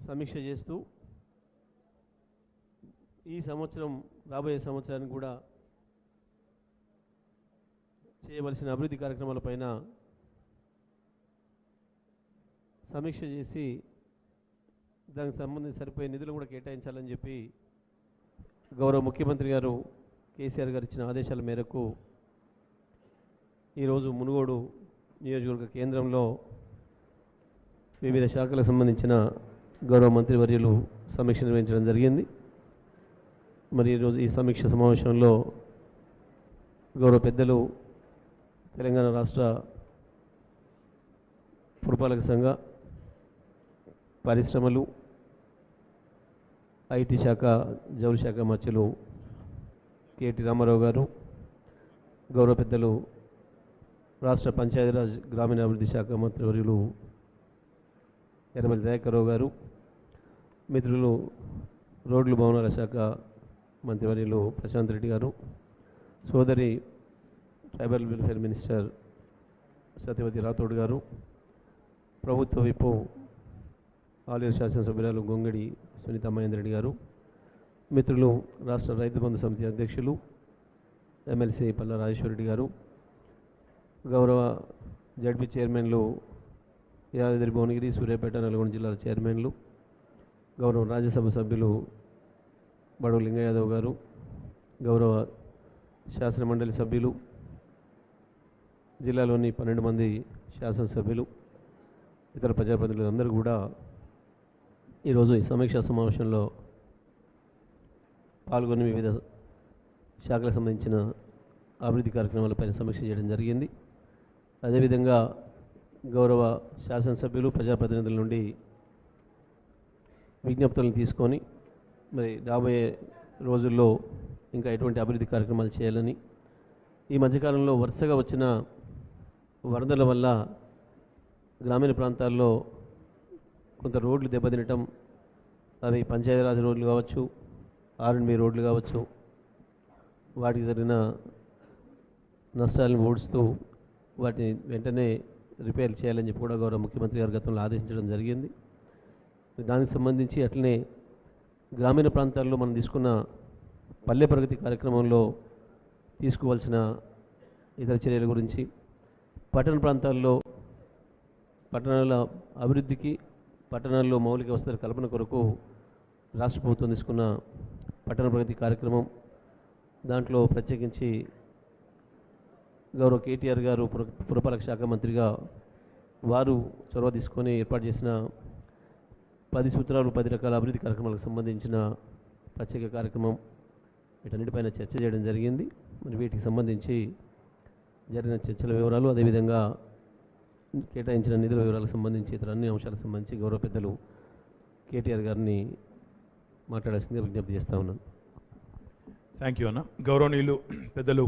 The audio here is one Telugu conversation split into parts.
సమీక్ష చేస్తూ ఈ సంవత్సరం రాబోయే సంవత్సరానికి కూడా చేయవలసిన అభివృద్ధి కార్యక్రమాలపైన సమీక్ష చేసి దానికి సంబంధించి సరిపోయే నిధులు కూడా కేటాయించాలని చెప్పి గౌరవ ముఖ్యమంత్రి గారు కేసీఆర్ గారు ఇచ్చిన ఆదేశాల మేరకు ఈరోజు మునుగోడు నియోజకవర్గ కేంద్రంలో వివిధ శాఖలకు సంబంధించిన గౌరవ మంత్రివర్యులు సమీక్ష నిర్వహించడం జరిగింది. మరి ఈరోజు ఈ సమీక్ష సమావేశంలో గౌరవ పెద్దలు తెలంగాణ రాష్ట్ర పురపాలక సంఘ పరిశ్రమలు ఐటీ శాఖ జౌళి శాఖ మంత్రులు కేటీ రామారావు గారు, గౌరవ పెద్దలు రాష్ట్ర పంచాయతీరాజ్ గ్రామీణాభివృద్ధి శాఖ మంత్రివర్యులు యనమల దయాకర్రావు గారు, మిత్రులు రోడ్లు భవనాల శాఖ మంత్రివర్యులు ప్రశాంత్ రెడ్డి గారు, సోదరి tribal welfare minister Satyavathi Rathod గారు, ప్రభుత్వ విప్పు ఆలేరు శాసనసభ్యురాలు గొంగడి సునీత మహేందర్ రెడ్డి గారు, మిత్రులు రాష్ట్ర రైతు బంధు సమితి అధ్యక్షులు ఎమ్మెల్సీ పల్లా రాజేశ్వరరెడ్డి గారు, గౌరవ జడ్పీ చైర్మన్లు యాదాద్రి భువనగిరి సూర్యాపేట నల్గొండ జిల్లాల చైర్మన్లు, గౌరవ రాజ్యసభ సభ్యులు బడుగు లింగ యాదవ్ గారు, గౌరవ శాసనమండలి సభ్యులు, జిల్లాలోని 12 మంది శాసనసభ్యులు, ఇతర ప్రజాప్రతినిధులు అందరూ కూడా ఈరోజు ఈ సమీక్షా సమావేశంలో పాల్గొని వివిధ శాఖలకు సంబంధించిన అభివృద్ధి కార్యక్రమాలపై సమీక్ష చేయడం జరిగింది. అదేవిధంగా గౌరవ శాసనసభ్యులు ప్రజాప్రతినిధుల నుండి విజ్ఞప్తులను తీసుకొని మరి రాబోయే రోజుల్లో ఇంకా ఎటువంటి అభివృద్ధి కార్యక్రమాలు చేయాలని, ఈ మధ్యకాలంలో వరుసగా వచ్చిన వరదల వల్ల గ్రామీణ ప్రాంతాల్లో కొంత రోడ్లు దెబ్బతినటం, అవి పంచాయతీరాజ్ రోడ్లు కావచ్చు, ఆర్ఎండ్బి రోడ్లు కావచ్చు, వాటికి జరిగిన నష్టాలను ఊడుస్తూ వాటిని వెంటనే రిపేర్ చేయాలని చెప్పి కూడా గౌరవ ముఖ్యమంత్రి గారు గతంలో ఆదేశించడం జరిగింది. దానికి సంబంధించి అట్లనే గ్రామీణ ప్రాంతాల్లో మనం తీసుకున్న పల్లె ప్రగతి కార్యక్రమంలో తీసుకోవాల్సిన ఇతర చర్యల గురించి, పట్టణ ప్రాంతాల్లో పట్టణాల అభివృద్ధికి, పట్టణాల్లో మౌలిక వసతుల కల్పన కొరకు రాష్ట్ర ప్రభుత్వం తీసుకున్న పట్టణ ప్రగతి కార్యక్రమం, దాంట్లో ప్రత్యేకించి గౌరవ కేటీఆర్ గారు పురపాలక శాఖ మంత్రిగా వారు చొరవ తీసుకొని ఏర్పాటు చేసిన 10 సూత్రాలు 10 రకాల అభివృద్ధి కార్యక్రమాలకు సంబంధించిన ప్రత్యేక కార్యక్రమం, వీటన్నిటిపైన చర్చ చేయడం జరిగింది. మరి వీటికి సంబంధించి జరిగిన చర్చల వివరాలు, అదేవిధంగా కేటాయించిన నిధుల వివరాలకు సంబంధించి ఇతర అన్ని అంశాలకు సంబంధించి గౌరవ పెద్దలు కేటీఆర్ గారిని మాట్లాడాల్సిందిగా విజ్ఞప్తి చేస్తూ ఉన్నాను. థ్యాంక్ యూ అన్న. గౌరవనీయులు పెద్దలు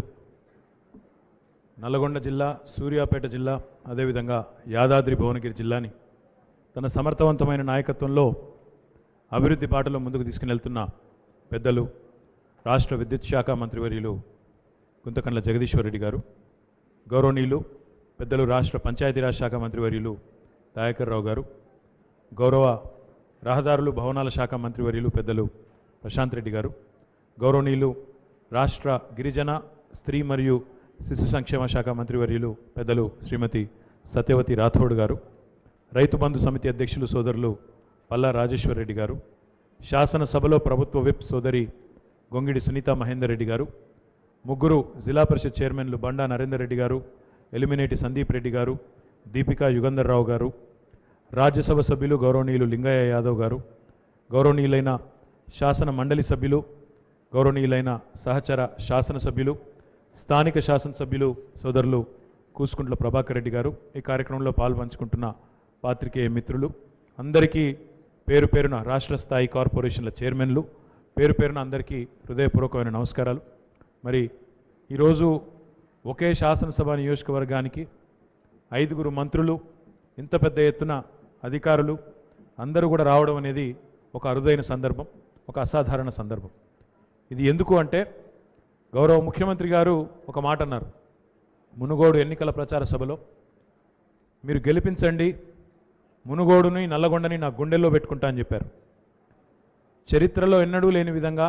నల్గొండ జిల్లా, సూర్యాపేట జిల్లా, అదేవిధంగా యాదాద్రి భువనగిరి జిల్లాని తన సమర్థవంతమైన నాయకత్వంలో అభివృద్ధి బాటలో ముందుకు తీసుకుని పెద్దలు రాష్ట్ర విద్యుత్ శాఖ మంత్రివర్యులు గుంతకండ్ల జగదీశ్వర్ రెడ్డి గారు, గౌరవనీయులు పెద్దలు రాష్ట్ర పంచాయతీరాజ్ శాఖ మంత్రివర్యులు దయాకర్రావు గారు, గౌరవ రహదారులు భవనాల శాఖ మంత్రివర్యులు పెద్దలు ప్రశాంత్ రెడ్డి గారు, గౌరవనీయులు రాష్ట్ర గిరిజన స్త్రీ మరియు శిశు సంక్షేమ శాఖ మంత్రివర్యులు పెద్దలు శ్రీమతి సత్యవతి రాథోడ్ గారు, రైతు బంధు సమితి అధ్యక్షులు సోదరులు పల్లా రాజేశ్వర్ రెడ్డి గారు, శాసనసభలో ప్రభుత్వ విప్ సోదరి గొంగిడి సునీత మహేందర్ రెడ్డి గారు, ముగ్గురు జిల్లా పరిషత్ చైర్మన్లు బండా నరేందర్ రెడ్డి గారు, ఎలిమినేటి సందీప్ రెడ్డి గారు, దీపికా యుగంధర్ రావు గారు, రాజ్యసభ సభ్యులు గౌరవనీయులు లింగయ్య యాదవ్ గారు, గౌరవనీయులైన శాసన మండలి సభ్యులు, గౌరవనీయులైన సహచర శాసనసభ్యులు, స్థానిక శాసనసభ్యులు సోదరులు కూసుకుంట్ల ప్రభాకర్ రెడ్డి గారు, ఈ కార్యక్రమంలో పాల్పంచుకుంటున్న పాత్రికేయ మిత్రులు అందరికీ పేరు పేరున రాష్ట్ర స్థాయి కార్పొరేషన్ల చైర్మన్లు పేరు పేరున అందరికీ హృదయపూర్వకమైన నమస్కారాలు. మరి ఈరోజు ఒకే శాసనసభ నియోజకవర్గానికి 5 మంత్రులు, ఇంత పెద్ద ఎత్తున అధికారులు అందరూ కూడా రావడం అనేది ఒక అరుదైన సందర్భం, ఒక అసాధారణ సందర్భం. ఇది ఎందుకు అంటే గౌరవ ముఖ్యమంత్రి గారు ఒక మాట అన్నారు మునుగోడు ఎన్నికల ప్రచార సభలో, మీరు గెలిపించండి, మునుగోడుని నల్లగొండని నా గుండెల్లో పెట్టుకుంటా అని చెప్పారు. చరిత్రలో ఎన్నడూ లేని విధంగా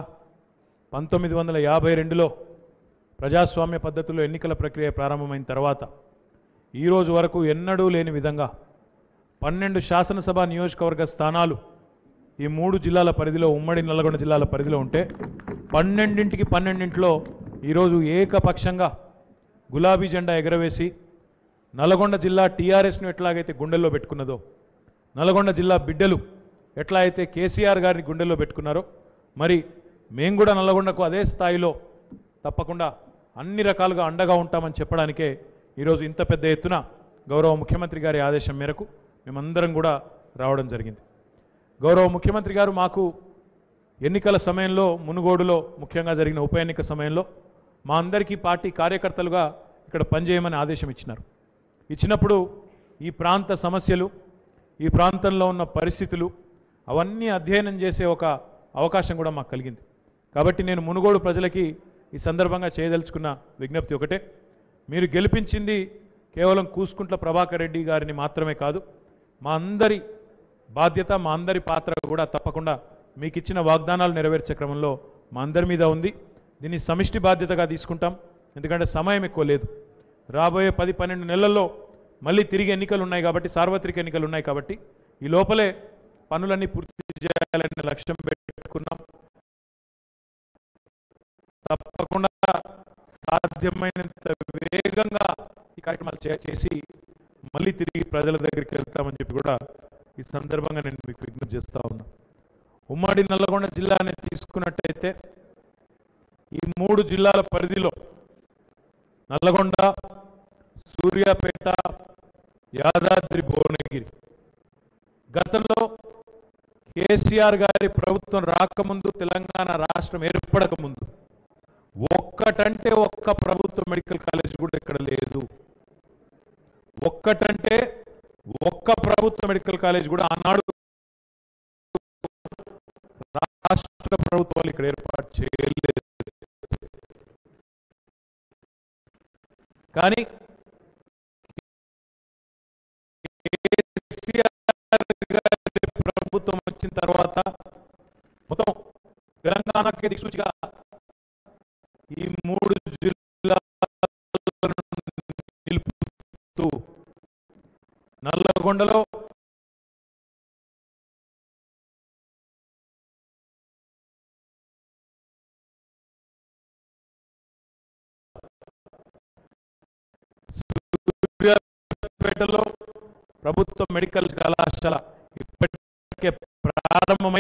1952లో ప్రజాస్వామ్య పద్ధతిలో ఎన్నికల ప్రక్రియ ప్రారంభమైన తర్వాత ఈరోజు వరకు ఎన్నడూ లేని విధంగా 12 శాసనసభ నియోజకవర్గ స్థానాలు ఈ 3 జిల్లాల పరిధిలో, ఉమ్మడి నల్లగొండ జిల్లాల పరిధిలో ఉంటే 12ంటికి 12ంటిలో ఈరోజు ఏకపక్షంగా గులాబీ జెండా ఎగరవేసి నల్లగొండ జిల్లా టీఆర్ఎస్ను ఎట్లాగైతే గుండెల్లో పెట్టుకున్నదో, నల్లగొండ జిల్లా బిడ్డలు ఎట్లా అయితే కేసీఆర్ గారిని గుండెల్లో పెట్టుకున్నారో, మరి మేము కూడా నల్లగొండకు అదే స్థాయిలో తప్పకుండా అన్ని రకాలుగా అండగా ఉంటామని చెప్పడానికే ఈరోజు ఇంత పెద్ద ఎత్తున గౌరవ ముఖ్యమంత్రి గారి ఆదేశం మేరకు మేమందరం కూడా రావడం జరిగింది. గౌరవ ముఖ్యమంత్రి గారు మాకు ఎన్నికల సమయంలో, మునుగోడులో ముఖ్యంగా జరిగిన ఉప ఎన్నిక సమయంలో మా అందరికీ పార్టీ కార్యకర్తలుగా ఇక్కడ పనిచేయమని ఆదేశం ఇచ్చినారు. ఇచ్చినప్పుడు ఈ ప్రాంత సమస్యలు, ఈ ప్రాంతంలో ఉన్న పరిస్థితులు అవన్నీ అధ్యయనం చేసే ఒక అవకాశం కూడా మాకు కలిగింది. కాబట్టి నేను మునుగోడు ప్రజలకి ఈ సందర్భంగా చేయదలుచుకున్న విజ్ఞప్తి ఒకటే, మీరు గెలిపించింది కేవలం కూసుకుంట్ల ప్రభాకర్ రెడ్డి గారిని మాత్రమే కాదు, మా అందరి బాధ్యత, మా అందరి పాత్ర కూడా తప్పకుండా మీకు ఇచ్చిన వాగ్దానాలు నెరవేర్చే క్రమంలో మా అందరి మీద ఉంది. దీన్ని సమిష్టి బాధ్యతగా తీసుకుంటాం. ఎందుకంటే సమయం ఎక్కువ లేదు. రాబోయే 10-12 నెలల్లో మళ్ళీ తిరిగి ఎన్నికలు ఉన్నాయి కాబట్టి, సార్వత్రిక ఎన్నికలు ఉన్నాయి కాబట్టి ఈ లోపలే పనులన్నీ పూర్తి చేయాలనే లక్ష్యం పెట్టుకున్నాం. తప్పకుండా సాధ్యమైనంత వేగంగా ఈ కార్యక్రమాలు చేసి మళ్ళీ తిరిగి ప్రజల దగ్గరికి వెళ్తామని చెప్పి కూడా ఈ సందర్భంగా నేను మీకు విజ్ఞప్తి చేస్తా ఉన్నా. ఉమ్మడి నల్లగొండ జిల్లాని తీసుకున్నట్టయితే ఈ 3 జిల్లాల పరిధిలో నల్లగొండ, సూర్యాపేట, యాదాద్రి, భువనగిరి గతంలో కేసీఆర్ గారి ప్రభుత్వం రాకముందు, తెలంగాణ రాష్ట్రం ఏర్పడకముందు ఒక్కటంటే ఒక్క ప్రభుత్వ మెడికల్ కాలేజ్ కూడా ఇక్కడ లేదు. ఒక్కటంటే ఒక్క ప్రభుత్వ మెడికల్ కాలేజ్ కూడా ఆనాడు రాష్ట్ర ప్రభుత్వాలు ఇక్కడ ఏర్పాటు చేయలేదు. కానీ ప్రభుత్వం వచ్చిన తర్వాత మొత్తం తెలంగాణకి దిక్సూచిగా ఈ 3 జిల్లాలను నిలుపుతూ నల్లగొండలో సూర్యాపేటలో ప్రభుత్వ మెడికల్ కళాశాల ఇప్పటికే ప్రారంభమై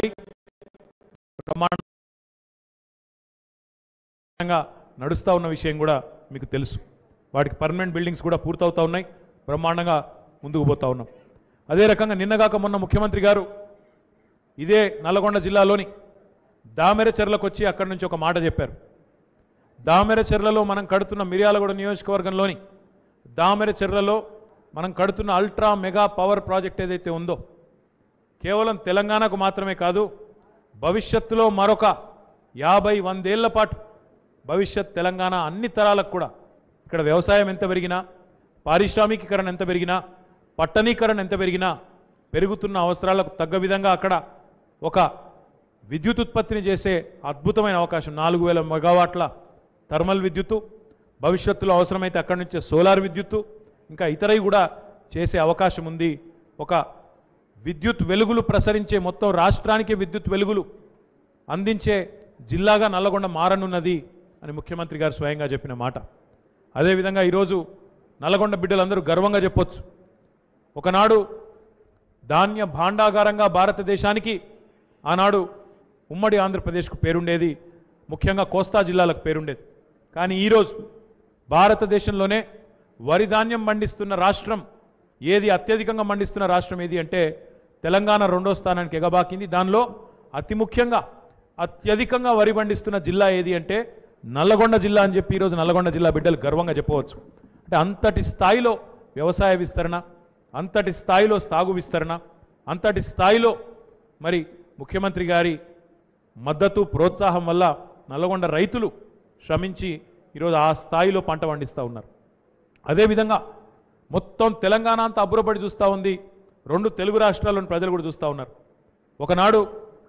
బ్రహ్మాండంగా నడుస్తూ ఉన్న విషయం కూడా మీకు తెలుసు. వాటికి పర్మనెంట్ బిల్డింగ్స్ కూడా పూర్తవుతా ఉన్నాయి. బ్రహ్మాండంగా ముందుకు పోతా ఉన్నాం. అదే రకంగా నిన్నగాక మొన్న ముఖ్యమంత్రి గారు ఇదే నల్లగొండ జిల్లాలోని దామెరచెర్లకు వచ్చి అక్కడి నుంచి ఒక మాట చెప్పారు. దామెరచెర్లలో మనం కడుతున్న మిర్యాలగూడ నియోజకవర్గంలోని దామెరచెర్లలో మనం కడుతున్న అల్ట్రా మెగా పవర్ ప్రాజెక్ట్ ఏదైతే ఉందో కేవలం తెలంగాణకు మాత్రమే కాదు, భవిష్యత్తులో మరొక 50-100 ఏళ్ల పాటు భవిష్యత్ తెలంగాణ అన్ని తరాలకు కూడా ఇక్కడ వ్యవసాయం ఎంత పెరిగినా, పారిశ్రామికీకరణ ఎంత పెరిగినా, పట్టణీకరణ ఎంత పెరిగినా పెరుగుతున్న అవసరాలకు తగ్గ విధంగా అక్కడ ఒక విద్యుత్ ఉత్పత్తిని చేసే అద్భుతమైన అవకాశం, 4000 మెగావాట్ల థర్మల్ విద్యుత్తు, భవిష్యత్తులో అవసరమైతే అక్కడి నుంచే సోలార్ విద్యుత్తు, ఇంకా ఇతరవి కూడా చేసే అవకాశం ఉంది. ఒక విద్యుత్ వెలుగులు ప్రసరించే, మొత్తం రాష్ట్రానికి విద్యుత్ వెలుగులు అందించే జిల్లాగా నల్లగొండ మారనున్నది అని ముఖ్యమంత్రి గారు స్వయంగా చెప్పిన మాట. అదేవిధంగా ఈరోజు నల్లగొండ బిడ్డలందరూ గర్వంగా చెప్పొచ్చు, ఒకనాడు ధాన్య భాండాగారంగా భారతదేశానికి ఆనాడు ఉమ్మడి ఆంధ్రప్రదేశ్కు పేరుండేది, ముఖ్యంగా కోస్తా జిల్లాలకు పేరుండేది. కానీ ఈరోజు భారతదేశంలోనే వరి ధాన్యం పండిస్తున్న రాష్ట్రం ఏది, అత్యధికంగా పండిస్తున్న రాష్ట్రం ఏది అంటే తెలంగాణ 2వ స్థానానికి ఎగబాకింది. దానిలో అతి ముఖ్యంగా అత్యధికంగా వరి పండిస్తున్న జిల్లా ఏది అంటే నల్లగొండ జిల్లా అని చెప్పి ఈరోజు నల్లగొండ జిల్లా బిడ్డలు గర్వంగా చెప్పవచ్చు. అంటే అంతటి స్థాయిలో వ్యవసాయ విస్తరణ, అంతటి స్థాయిలో సాగు విస్తరణ, అంతటి స్థాయిలో మరి ముఖ్యమంత్రి గారి మద్దతు, ప్రోత్సాహం వల్ల నల్లగొండ రైతులు శ్రమించి ఈరోజు ఆ స్థాయిలో పంట పండిస్తూ ఉన్నారు. అదేవిధంగా మొత్తం తెలంగాణ అంతా అబ్బురపడి చూస్తూ ఉంది రెండు తెలుగు రాష్ట్రాల్లోని ప్రజలు కూడా చూస్తూ ఉన్నారు. ఒకనాడు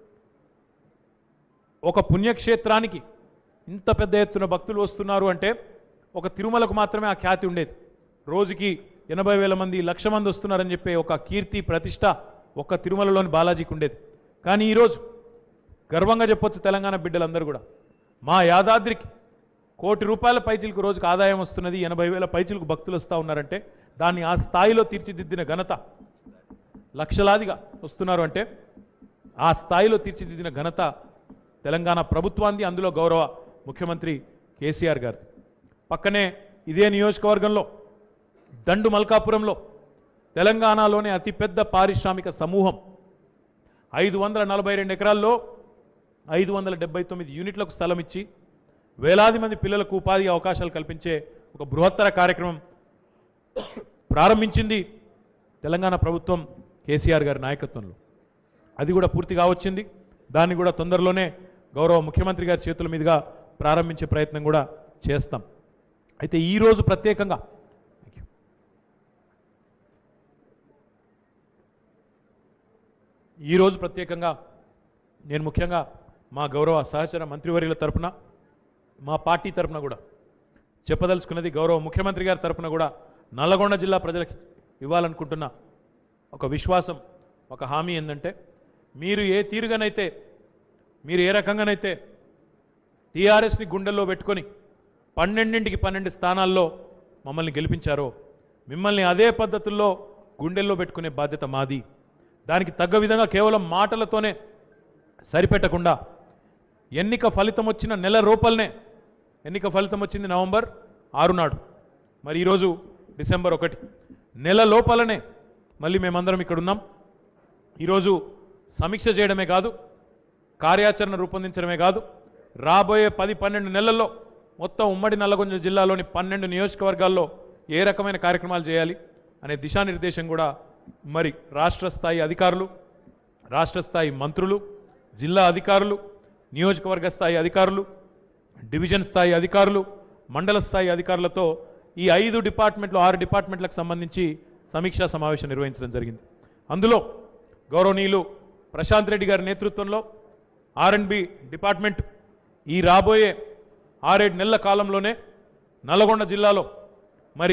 ఒక పుణ్యక్షేత్రానికి ఇంత పెద్ద ఎత్తున భక్తులు వస్తున్నారు అంటే ఒక తిరుమలకు మాత్రమే ఆ ఖ్యాతి ఉండేది. రోజుకి 80,000 మంది 1,00,000 మంది వస్తున్నారని చెప్పే ఒక కీర్తి ప్రతిష్ట ఒక్క తిరుమలలోని బాలాజీకి ఉండేది. కానీ ఈరోజు గర్వంగా చెప్పొచ్చు తెలంగాణ బిడ్డలందరూ కూడా మా యాదాద్రికి ₹1,00,00,000 పైచిలకు రోజుకు ఆదాయం వస్తున్నది, 80,000 పైచిలకు భక్తులు వస్తూ ఉన్నారంటే దాన్ని ఆ స్థాయిలో తీర్చిదిద్దిన ఘనత, లక్షలాదిగా వస్తున్నారు అంటే ఆ స్థాయిలో తీర్చిదిద్దిన ఘనత తెలంగాణ ప్రభుత్వాన్ని, అందులో గౌరవ ముఖ్యమంత్రి కేసీఆర్ గారు. పక్కనే ఇదే నియోజకవర్గంలో దండు మల్కాపురంలో తెలంగాణలోనే అతిపెద్ద పారిశ్రామిక సమూహం 542 ఎకరాల్లో 579 యూనిట్లకు స్థలం ఇచ్చి వేలాది మంది పిల్లలకు ఉపాధి అవకాశాలు కల్పించే ఒక బృహత్తర కార్యక్రమం ప్రారంభించింది తెలంగాణ ప్రభుత్వం కేసీఆర్ గారి నాయకత్వంలో. అది కూడా పూర్తిగా వచ్చింది. దాన్ని కూడా తొందరలోనే గౌరవ ముఖ్యమంత్రి గారి చేతుల మీదుగా ప్రారంభించే ప్రయత్నం కూడా చేస్తాం. అయితే ఈరోజు ప్రత్యేకంగా నేను ముఖ్యంగా మా గౌరవ సహచర మంత్రివర్యుల తరపున, మా పార్టీ తరపున కూడా చెప్పదలుచుకున్నది, గౌరవ ముఖ్యమంత్రి గారి తరపున కూడా నల్లగొండ జిల్లా ప్రజలకు ఇవ్వాలనుకుంటున్న ఒక విశ్వాసం, ఒక హామీ ఏంటంటే మీరు ఏ తీరుగానైతే, మీరు ఏ రకంగానైతే టీఆర్ఎస్ని గుండెల్లో పెట్టుకొని 12కి 12 స్థానాల్లో మమ్మల్ని గెలిపించారో మిమ్మల్ని అదే పద్ధతుల్లో గుండెల్లో పెట్టుకునే బాధ్యత మాది. దానికి తగ్గ విధంగా కేవలం మాటలతోనే సరిపెట్టకుండా ఎన్నిక ఫలితం వచ్చిన నెల రూపాయలనే, ఎన్నిక ఫలితం వచ్చింది నవంబర్ 6 నాడు, మరి ఈరోజు డిసెంబర్ 1, నెల లోపలనే మళ్ళీ మేమందరం ఇక్కడ ఉన్నాం. ఈరోజు సమీక్ష చేయడమే కాదు, కార్యాచరణ రూపొందించడమే కాదు, రాబోయే 10-12 నెలల్లో మొత్తం ఉమ్మడి నల్లగొండ జిల్లాలోని 12 నియోజకవర్గాల్లో ఏ రకమైన కార్యక్రమాలు చేయాలి అనే దిశానిర్దేశం కూడా మరి రాష్ట్ర స్థాయి అధికారులు, రాష్ట్ర స్థాయి మంత్రులు, జిల్లా అధికారులు, నియోజకవర్గ స్థాయి అధికారులు, డివిజన్ స్థాయి అధికారులు, మండల స్థాయి అధికారులతో ఈ 5 డిపార్ట్మెంట్లు 6 డిపార్ట్మెంట్లకు సంబంధించి సమీక్షా సమావేశం నిర్వహించడం జరిగింది. అందులో గౌరవనీయులు ప్రశాంత్ రెడ్డి గారి నేతృత్వంలో R&B డిపార్ట్మెంట్ ఈ రాబోయే 6-7 నెలల కాలంలోనే నల్లగొండ జిల్లాలో మరి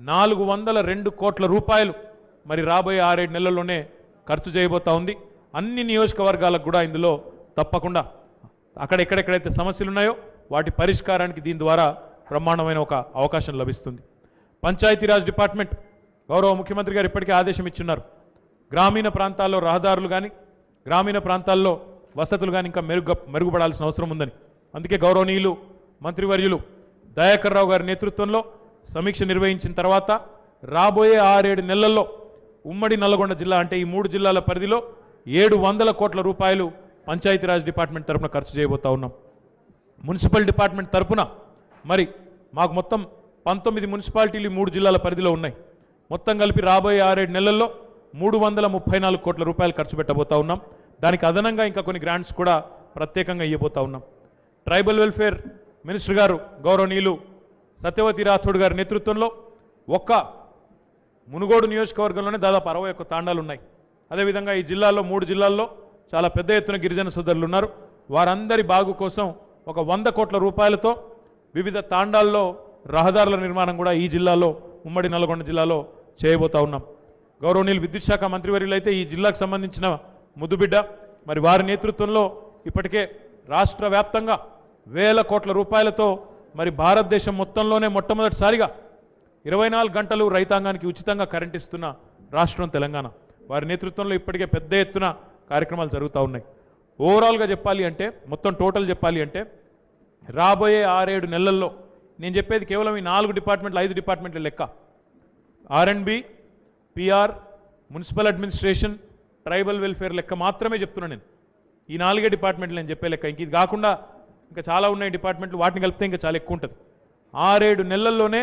402 కోట్ల రూపాయలు మరి రాబోయే 6-7 నెలల్లోనే ఖర్చు చేయబోతా ఉంది. అన్ని నియోజకవర్గాలకు కూడా ఇందులో తప్పకుండా ఎక్కడెక్కడైతే సమస్యలు ఉన్నాయో వాటి పరిష్కారానికి దీని ద్వారా బ్రహ్మాండమైన ఒక అవకాశం లభిస్తుంది. పంచాయతీరాజ్ డిపార్ట్మెంట్ గౌరవ ముఖ్యమంత్రి గారు ఇప్పటికే ఆదేశం ఇచ్చున్నారు. గ్రామీణ ప్రాంతాల్లో రహదారులు కానీ, గ్రామీణ ప్రాంతాల్లో వసతులు కానీ ఇంకా మెరుగుపడాల్సిన అవసరం ఉందని. అందుకే గౌరవనీయులు మంత్రివర్యులు దయాకర్ రావు గారి నేతృత్వంలో సమీక్ష నిర్వహించిన తర్వాత రాబోయే 6-7 నెలల్లో ఉమ్మడి నల్లగొండ జిల్లా అంటే ఈ 3 జిల్లాల పరిధిలో 700 కోట్ల రూపాయలు పంచాయతీరాజ్ డిపార్ట్మెంట్ తరఫున ఖర్చు చేయబోతా ఉన్నాం. మున్సిపల్ డిపార్ట్మెంట్ తరఫున మరి మాకు మొత్తం 19 మున్సిపాలిటీలు 3 జిల్లాల పరిధిలో ఉన్నాయి. మొత్తం కలిపి రాబోయే 6-7 నెలల్లో 334 కోట్ల రూపాయలు ఖర్చు పెట్టబోతా ఉన్నాం. దానికి అదనంగా ఇంకా కొన్ని గ్రాంట్స్ కూడా ప్రత్యేకంగా ఇవ్వబోతా ఉన్నాం. ట్రైబల్ వెల్ఫేర్ మినిస్టర్ గారు గౌరవనీయులు సత్యవతి రాథోడ్ గారి నేతృత్వంలో ఒక్క మునుగోడు నియోజకవర్గంలోనే దాదాపు 61 తాండాలు ఉన్నాయి. అదేవిధంగా ఈ జిల్లాలో 3 జిల్లాల్లో చాలా పెద్ద ఎత్తున గిరిజన సోదరులు ఉన్నారు. వారందరి బాగు కోసం ఒక 100 కోట్ల రూపాయలతో వివిధ తాండాల్లో రహదారుల నిర్మాణం కూడా ఈ జిల్లాలో ఉమ్మడి నల్గొండ జిల్లాలో చేయబోతా ఉన్నాం. గౌరవనీయులు విద్యుత్ శాఖ మంత్రివర్యులైతే ఈ జిల్లాకు సంబంధించిన ముద్దుబిడ్డ, మరి వారి నేతృత్వంలో ఇప్పటికే రాష్ట్ర వ్యాప్తంగా వేల కోట్ల రూపాయలతో మరి భారతదేశం మొత్తంలోనే మొట్టమొదటిసారిగా 24 గంటలు రైతాంగానికి ఉచితంగా కరెంట్ ఇస్తున్న రాష్ట్రం తెలంగాణ. వారి నేతృత్వంలో ఇప్పటికే పెద్ద ఎత్తున కార్యక్రమాలు జరుగుతూ ఉన్నాయి. ఓవరాల్గా చెప్పాలి అంటే, మొత్తం టోటల్ చెప్పాలి అంటే రాబోయే 6-7 నెలల్లో నేను చెప్పేది కేవలం ఈ 4 డిపార్ట్మెంట్లు 5 డిపార్ట్మెంట్ల లెక్క. R&B, PR, municipal administration, tribal welfare లెక్క మాత్రమే చెప్తున్నాను నేను. ఈ 4 డిపార్ట్మెంట్లు నేను చెప్పే లెక్క. ఇంక ఇది కాకుండా ఇంకా చాలా ఉన్నాయి డిపార్ట్మెంట్లు, వాటిని కలిపితే ఇంకా చాలా ఎక్కువ ఉంటుంది. 6-7 నెలల్లోనే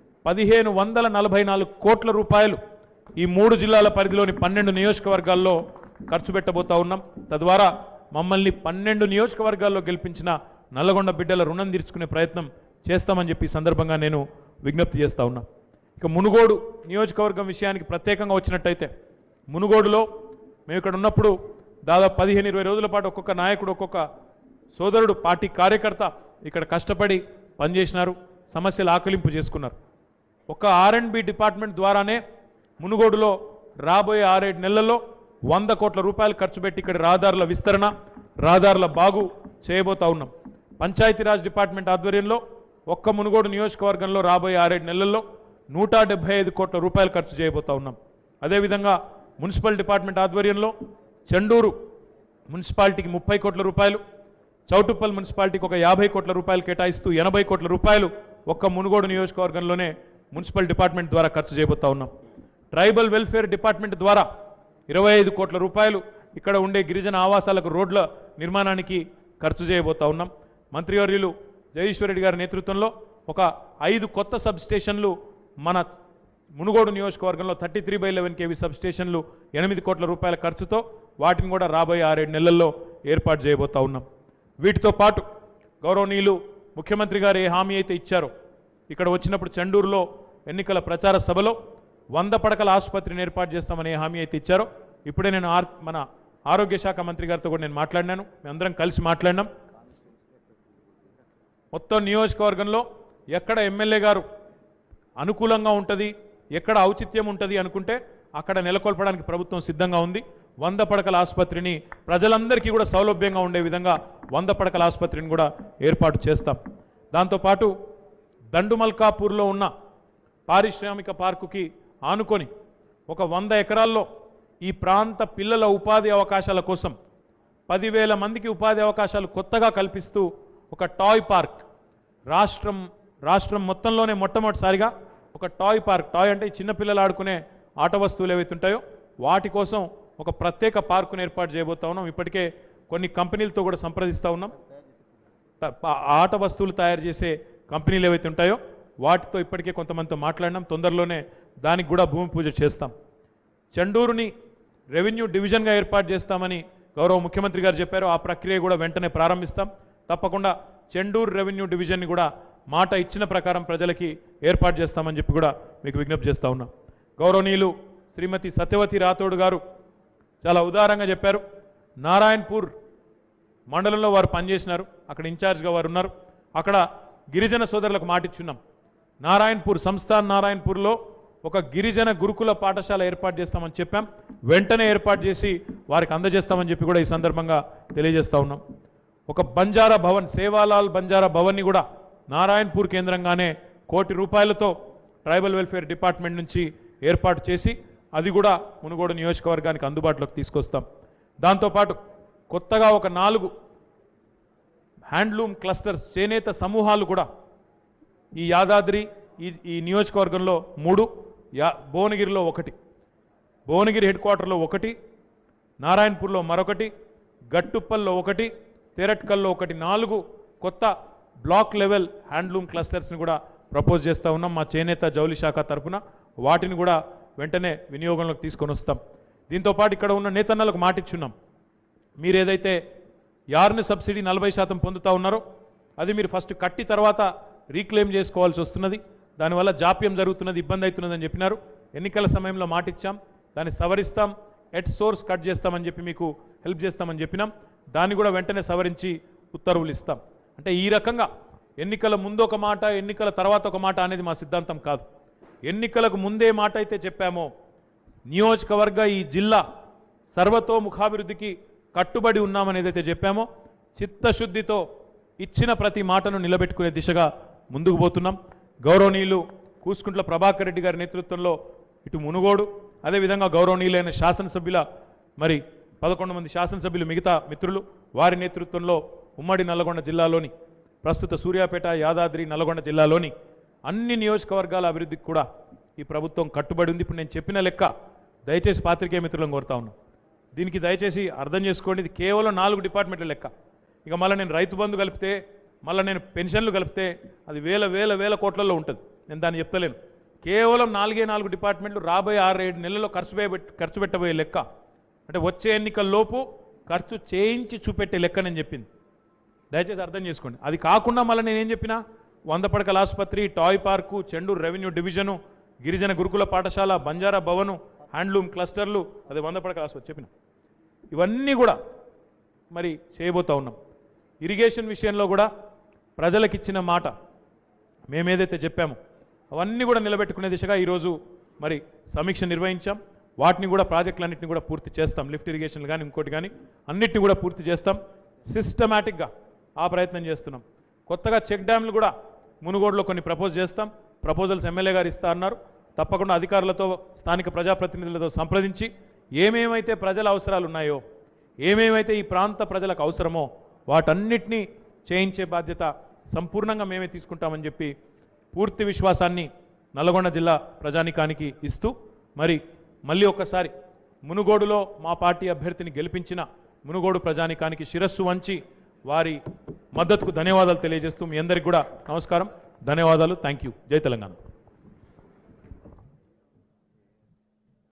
1544 కోట్ల రూపాయలు ఈ 3 జిల్లాల పరిధిలోని 12 నియోజకవర్గాల్లో ఖర్చు పెట్టబోతా ఉన్నాం. తద్వారా మమ్మల్ని 12 నియోజకవర్గాల్లో గెలిపించిన నల్లగొండ బిడ్డల రుణం తీర్చుకునే ప్రయత్నం చేస్తామని చెప్పి సందర్భంగా నేను విజ్ఞప్తి చేస్తా ఉన్నా. ఇక మునుగోడు నియోజకవర్గం విషయానికి ప్రత్యేకంగా వచ్చినట్టయితే మునుగోడులో మేము ఇక్కడ ఉన్నప్పుడు దాదాపు 15-20 రోజుల పాటు ఒక్కొక్క నాయకుడు ఒక్కొక్క సోదరుడు పార్టీ కార్యకర్త ఇక్కడ కష్టపడి పనిచేసినారు, సమస్యలు ఆకలింపు చేసుకున్నారు. ఒక R&B డిపార్ట్మెంట్ ద్వారానే మునుగోడులో రాబోయే 6-7 నెలల్లో 100 కోట్ల రూపాయలు ఖర్చు పెట్టి ఇక్కడ రహదారుల విస్తరణ, రహదారుల బాగు చేయబోతా ఉన్నాం. పంచాయతీరాజ్ డిపార్ట్మెంట్ ఆధ్వర్యంలో ఒక్క మునుగోడు నియోజకవర్గంలో రాబోయే 6-7 నెలల్లో 175 కోట్ల రూపాయలు ఖర్చు చేయబోతా ఉన్నాం. అదేవిధంగా మున్సిపల్ డిపార్ట్మెంట్ ఆధ్వర్యంలో చెండూరు మున్సిపాలిటీకి 30 కోట్ల రూపాయలు, చౌటుప్పల్ మున్సిపాలిటీకి ఒక 50 కోట్ల రూపాయలు కేటాయిస్తూ 80 కోట్ల రూపాయలు ఒక్క మునుగోడు నియోజకవర్గంలోనే మున్సిపల్ డిపార్ట్మెంట్ ద్వారా ఖర్చు చేయబోతా ఉన్నాం. ట్రైబల్ వెల్ఫేర్ డిపార్ట్మెంట్ ద్వారా 25 కోట్ల రూపాయలు ఇక్కడ ఉండే గిరిజన ఆవాసాలకు రోడ్ల నిర్మాణానికి ఖర్చు చేయబోతా ఉన్నాం. మంత్రివర్యులు జగదీశ్వర్ రెడ్డి గారి నేతృత్వంలో ఒక 5 కొత్త సబ్ స్టేషన్లు మన మునుగోడు నియోజకవర్గంలో 33/11 kV సబ్ స్టేషన్లు 8 కోట్ల రూపాయల ఖర్చుతో వాటిని కూడా రాబోయే 6-7 నెలల్లో ఏర్పాటు చేయబోతా ఉన్నాం. వీటితో పాటు గౌరవనీయులు ముఖ్యమంత్రి గారు ఏ హామీ అయితే ఇచ్చారో ఇక్కడ వచ్చినప్పుడు చెండూరులో ఎన్నికల ప్రచార సభలో 100 పడకల ఆసుపత్రిని ఏర్పాటు చేస్తామని ఏ హామీ అయితే ఇచ్చారో ఇప్పుడే నేను మన ఆరోగ్య శాఖ మంత్రి గారితో కూడా నేను మాట్లాడినాను, మేమందరం కలిసి మాట్లాడినాం. మొత్తం నియోజకవర్గంలో ఎక్కడ ఎమ్మెల్యే గారు అనుకూలంగా ఉంటుంది, ఎక్కడ ఔచిత్యం ఉంటుంది అనుకుంటే అక్కడ నెలకొల్పడానికి ప్రభుత్వం సిద్ధంగా ఉంది. 100 పడకల ఆసుపత్రిని ప్రజలందరికీ కూడా సౌలభ్యంగా ఉండే విధంగా 100 పడకల ఆసుపత్రిని కూడా ఏర్పాటు చేస్తాం. దాంతోపాటు దండుమల్కాపూర్లో ఉన్న పారిశ్రామిక పార్కుకి ఆనుకొని ఒక 100 ఎకరాల్లో ఈ ప్రాంత పిల్లల ఉపాధి అవకాశాల కోసం 10,000 మందికి ఉపాధి అవకాశాలు కొత్తగా కల్పిస్తూ ఒక టాయ్ పార్క్ రాష్ట్రం మొత్తంలోనే మొట్టమొదటిసారిగా ఒక టాయ్ పార్క్, టాయ్ అంటే చిన్నపిల్లలు ఆడుకునే ఆట వస్తువులు ఏవైతే ఉంటాయో వాటి కోసం ఒక ప్రత్యేక పార్కును ఏర్పాటు చేయబోతా ఉన్నాం. ఇప్పటికే కొన్ని కంపెనీలతో కూడా సంప్రదిస్తూ ఉన్నాం. ఆట వస్తువులు తయారు చేసే కంపెనీలు ఏవైతే ఉంటాయో వాటితో ఇప్పటికే కొంతమందితో మాట్లాడినాం. తొందరలోనే దానికి కూడా భూమి పూజ చేస్తాం. చెండూరుని రెవెన్యూ డివిజన్గా ఏర్పాటు చేస్తామని గౌరవ ముఖ్యమంత్రి గారు చెప్పారు. ఆ ప్రక్రియ కూడా వెంటనే ప్రారంభిస్తాం. తప్పకుండా చెండూరు రెవెన్యూ డివిజన్ని కూడా మాట ఇచ్చిన ప్రకారం ప్రజలకి ఏర్పాటు చేస్తామని చెప్పి కూడా మీకు విజ్ఞప్తి చేస్తా ఉన్నాం. గౌరవనీయులు శ్రీమతి సత్యవతి రాథోడ్ గారు చాలా ఉదారంగా చెప్పారు. నారాయణపూర్ మండలంలో వారు పనిచేసినారు, అక్కడ ఇన్ఛార్జ్గా వారు ఉన్నారు. అక్కడ గిరిజన సోదరులకు మాటిచ్చున్నాం. నారాయణపూర్ సంస్థాన్ నారాయణపూర్లో ఒక గిరిజన గురుకుల పాఠశాల ఏర్పాటు చేస్తామని చెప్పాం. వెంటనే ఏర్పాటు చేసి వారికి అందజేస్తామని చెప్పి కూడా ఈ సందర్భంగా తెలియజేస్తా ఉన్నాం. ఒక బంజారా భవన్, సేవాలాల్ బంజారా భవన్ని కూడా నారాయణపూర్ కేంద్రంగానే 1 కోటి రూపాయలతో ట్రైబల్ వెల్ఫేర్ డిపార్ట్మెంట్ నుంచి ఏర్పాటు చేసి అది కూడా మునుగోడు నియోజకవర్గానికి అందుబాటులోకి తీసుకొస్తాం. దాంతోపాటు కొత్తగా ఒక 4 హ్యాండ్లూమ్ క్లస్టర్స్, చేనేత సమూహాలు కూడా ఈ యాదాద్రి ఈ నియోజకవర్గంలో 3, భువనగిరిలో 1, భువనగిరి హెడ్ క్వార్టర్లో 1, నారాయణపూర్లో మరొకటి, గట్టుప్పల్లో 1, తెరట్కల్లో 1, 4 కొత్త బ్లాక్ లెవెల్ హ్యాండ్లూమ్ క్లస్టర్స్ని కూడా ప్రపోజ్ చేస్తూ ఉన్నాం మా చేనేత జౌలి శాఖ తరఫున. వాటిని కూడా వెంటనే వినియోగంలోకి తీసుకొని వస్తాం. దీంతోపాటు ఇక్కడ ఉన్న నేతన్నలకు మాటిచ్చున్నాం. మీరు ఏదైతే యార్న్ సబ్సిడీ 40% పొందుతూ ఉన్నారో అది మీరు ఫస్ట్ కట్టి తర్వాత రీక్లెయిమ్ చేసుకోవాల్సి వస్తున్నది. దానివల్ల జాప్యం జరుగుతున్నది, ఇబ్బంది అవుతున్నదని చెప్పినారు. ఎన్నికల సమయంలో మాటిచ్చాం, దాన్ని సవరిస్తాం, ఎట్ సోర్స్ కట్ చేస్తామని చెప్పి మీకు హెల్ప్ చేస్తామని చెప్పినాం. దాన్ని కూడా వెంటనే సవరించి ఉత్తర్వులు ఇస్తాం. అంటే ఈ రకంగా ఎన్నికల ముందు ఒక మాట, ఎన్నికల తర్వాత ఒక మాట అనేది మా సిద్ధాంతం కాదు. ఎన్నికలకు ముందే మాట అయితే చెప్పామో నియోజకవర్గ ఈ జిల్లా సర్వతోముఖాభివృద్ధికి కట్టుబడి ఉన్నామని ఏదైతే చెప్పామో చిత్తశుద్ధితో ఇచ్చిన ప్రతి మాటను నిలబెట్టుకునే దిశగా ముందుకు పోతున్నాం. గౌరవనీయులు కూసుకుంట్ల ప్రభాకర్ రెడ్డి గారి నేతృత్వంలో ఇటు మునుగోడు, అదేవిధంగా గౌరవనీయులైన శాసనసభ్యుల 11 మంది శాసనసభ్యులు మిగతా మిత్రులు వారి నేతృత్వంలో ఉమ్మడి నల్లగొండ జిల్లాలోని ప్రస్తుత సూర్యాపేట, యాదాద్రి, నల్లగొండ జిల్లాలోని అన్ని నియోజకవర్గాల అభివృద్ధికి కూడా ఈ ప్రభుత్వం కట్టుబడి ఉంది. ఇప్పుడు నేను చెప్పిన లెక్క దయచేసి పాత్రికేయ మిత్రులను కోరుతా ఉన్నాను. దీనికి దయచేసి అర్థం చేసుకోండి, ఇది కేవలం 4 డిపార్ట్మెంట్ల లెక్క. ఇక మళ్ళీ నేను రైతు బంధు కలిపితే, మళ్ళీ నేను పెన్షన్లు కలిపితే అది వేల కోట్లలో ఉంటుంది. నేను దాన్ని చెప్తలేను. కేవలం 4 డిపార్ట్మెంట్లు రాబోయే 6-7 నెలల్లో ఖర్చు పెట్టబోయే లెక్క. అంటే వచ్చే ఎన్నికల్లోపు ఖర్చు చేయించి చూపెట్టే లెక్క నేను చెప్పింది. దయచేసి అర్థం చేసుకోండి. అది కాకుండా మళ్ళీ నేనేం చెప్పినా 100 పడకల ఆసుపత్రి, toy park, Chendur revenue division, గిరిజన గురుకుల పాఠశాల, బంజారా భవను, హ్యాండ్లూమ్ క్లస్టర్లు, అదే 100 పడకల ఆసుపత్రి చెప్పిన, ఇవన్నీ కూడా మరి చేయబోతా ఉన్నాం. ఇరిగేషన్ విషయంలో కూడా ప్రజలకు ఇచ్చిన మాట మేమేదైతే చెప్పామో అవన్నీ కూడా నిలబెట్టుకునే దిశగా ఈరోజు మరి సమీక్ష నిర్వహించాం. వాటిని కూడా ప్రాజెక్టులన్నింటినీ కూడా పూర్తి చేస్తాం. లిఫ్ట్ ఇరిగేషన్ కానీ ఇంకోటి కానీ అన్నిటిని కూడా పూర్తి చేస్తాం. సిస్టమేటిక్గా ఆ ప్రయత్నం చేస్తున్నాం. కొత్తగా చెక్ డ్యామ్లు కూడా మునుగోడులో కొన్ని ప్రపోజ్ చేస్తాం. ప్రపోజల్స్ ఎమ్మెల్యే గారు ఇస్తా అన్నారు. తప్పకుండా అధికారులతో స్థానిక ప్రజాప్రతినిధులతో సంప్రదించి ఏమేమైతే ప్రజల అవసరాలు ఉన్నాయో, ఏమేమైతే ఈ ప్రాంత ప్రజలకు అవసరమో వాటన్నిటినీ చేయించే బాధ్యత సంపూర్ణంగా మేమే తీసుకుంటామని చెప్పి పూర్తి విశ్వాసాన్ని నల్గొండ జిల్లా ప్రజానికానికి ఇస్తూ మళ్ళీ ఒక్కసారి మునుగోడులో మా పార్టీ అభ్యర్థిని గెలిపించిన మునుగోడు ప్రజానికానికి శిరస్సు వంచి వారి మద్దతుకు ధన్యవాదాలు తెలియజేస్తూ మీ అందరికీ కూడా నమస్కారం, ధన్యవాదాలు. Thank you. జై తెలంగాణ.